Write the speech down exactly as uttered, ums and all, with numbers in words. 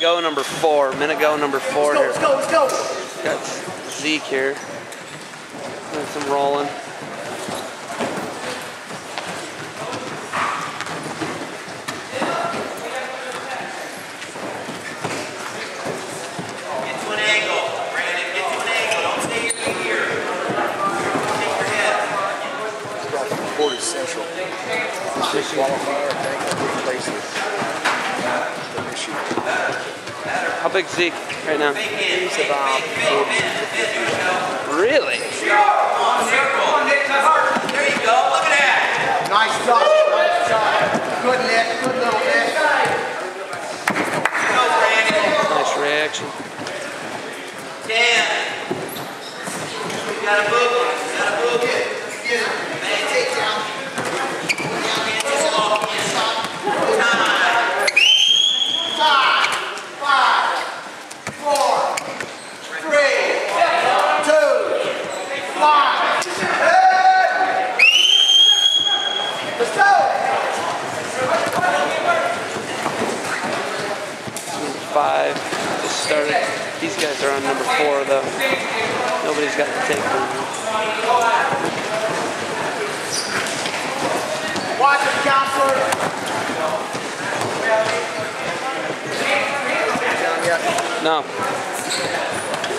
go number four. Minute go number four here. Let's go, let's go, let's go. Got Zeke here. Doing some rolling. forty Central. Six qualifier, I think, three places. How big Zeke right now? He's about forty to fifty. Really? There you go, look at that. Nice job, nice job. Good net, good little net. Nice reaction. Dan. You got a boogie, you got a boogie. Get it. Man, take down. Down, man, just off. Time. Five, five, four, three, two, one. Let's go. Five. Just started. These guys are on number four though. Nobody's got the take one. Watch it, counselor. No.